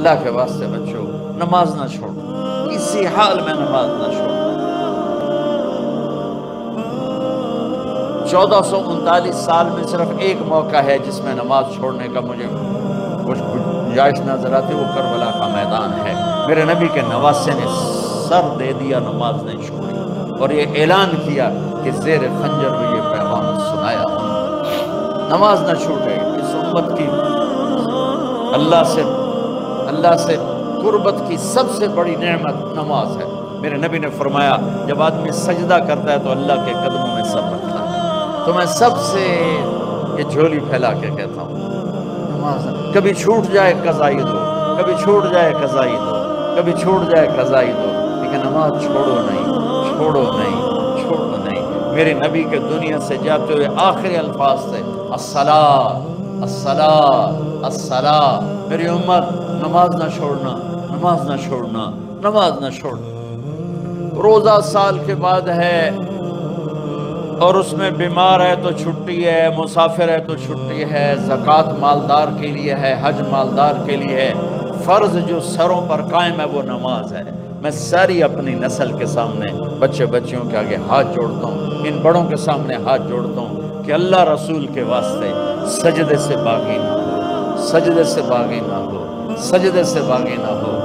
اللہ کے واسطے بچوں نماز نہ چھوڑ، کسی حال میں نماز نہ چھوڑ۔ 1439 سال میں صرف ایک موقع ہے جس میں نماز چھوڑنے کا مجھے کچھ گنجائش نظر آتی، وہ کربلا کا میدان ہے۔ میرے نبی کے نواسے نے سر دے دیا، نماز نہیں چھوڑی، اور یہ اعلان کیا کہ زیر خنجر میں یہ پیغام سنایا، نماز نہ چھوٹے۔ اس امت کی اللہ سے قربت کی سب سے بڑی نعمت نماز ہے۔ میرے نبی نے فرمایا جب آدمی سجدہ کرتا ہے تو اللہ کے قدموں میں سر رکھتا ہے۔ تو میں سب سے یہ جھولی پھیلا کے کہتا ہوں، نماز کبھی چھوٹ جائے قضائی دو، کبھی چھوٹ جائے قضائی دو، کبھی چھوٹ جائے قضائی دو، لیکن نماز چھوڑو نہیں، چھوڑو نہیں، چھوڑو نہیں۔ میرے نبی کے دنیا سے جاتے ہوئے آخری الفاظ تھے، الصلاۃ الصلاۃ الصلاۃ۔ میری امت نماز نہ چھوڑنا، نماز نہ چھوڑنا، نماز نہ چھوڑنا۔ روزہ سال کے بعد ہے، اور اس میں بیمار ہے تو چھٹی ہے، مسافر ہے تو چھٹی ہے، زکوٰۃ مالدار کے لیے ہے، حج مالدار کے لیے ہے۔ فرض جو سروں پر قائم ہے وہ نماز ہے۔ میں ساری اپنی نسل کے سامنے، بچے بچیوں کے آگے ہاتھ جوڑتا ہوں، ان بڑوں کے سامنے ہاتھ جوڑتا ہوں کہ اللہ رسول کے واسطے سجدے سے باغی نہ ہو، سجدے سے باغی نہ ہو، سجدے سے باغی نہ ہو۔